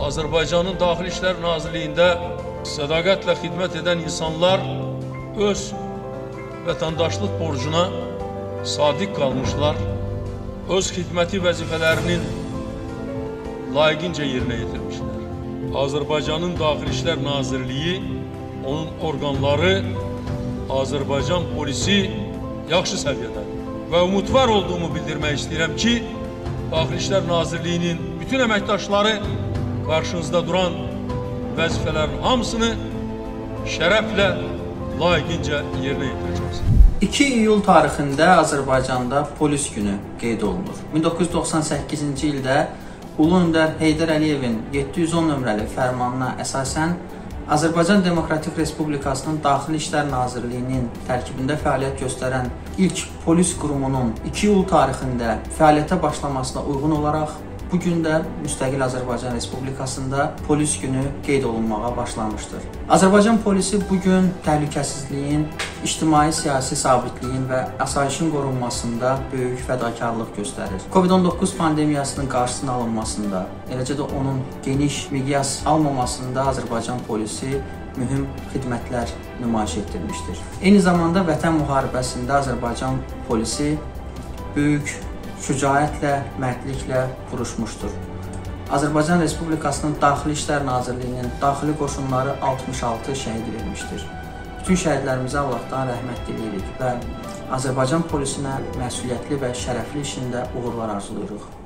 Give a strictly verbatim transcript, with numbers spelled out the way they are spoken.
Azərbaycanın Daxili İşlər Nazirliyində sədaqətlə xidmət edən insanlar öz vətəndaşlıq borcuna sadiq qalmışlar, öz xidməti vəzifələrinin layiqincə yerinə yetirmişlər. Azərbaycanın Daxili İşlər Nazirliyi, onun orqanları, Azərbaycan polisi yaxşı səviyyədədir və umudvar olduğumu bildirmək istəyirəm ki, Daxili İşlər Nazirliyinin bütün əməkdaşları qarşınızda duran vəzifələrin hamısını şərəflə, layiqincə yerinə yetirəcəksiniz. iki iyul tarixində Azərbaycanda polis günü qeyd olunur. min doqquz yüz doxsan səkkizinci ildə Ulu Öndər Heydər Əliyevin yeddi yüz on nömrəli fərmanına əsasən Azərbaycan Demokratik Respublikasının Daxili İşlər Nazirliyinin tərkibində fəaliyyət göstərən ilk polis qurumunun iki iyul tarixində fəaliyyətə başlamasına uyğun olaraq bu gün də müstəqil Azərbaycan Respublikasında polis günü qeyd olunmağa başlamışdır. Azərbaycan polisi bu gün təhlükəsizliyin, ictimai-siyasi sabitliyin və asayişin qorunmasında böyük fədakarlıq göstərir. Covid on doqquz pandemiyasının qarşısının alınmasında, eləcə də onun geniş miqyas almamasında Azərbaycan polisi mühüm xidmətlər nümayiş etdirmişdir. Eyni zamanda Vətən müharibəsində Azərbaycan polisi böyük şücaətlə, mərdliklə vuruşmuşdur. Azərbaycan Respublikasının Daxili İşlər Nazirliyinin daxili qoşunları altmış altı şəhid verilmişdir. Bütün şəhidlərimizə Allahdan rəhmət diləyirik və Azərbaycan polisinə məsuliyyətli və şərəfli işində uğurlar arzulayırıq.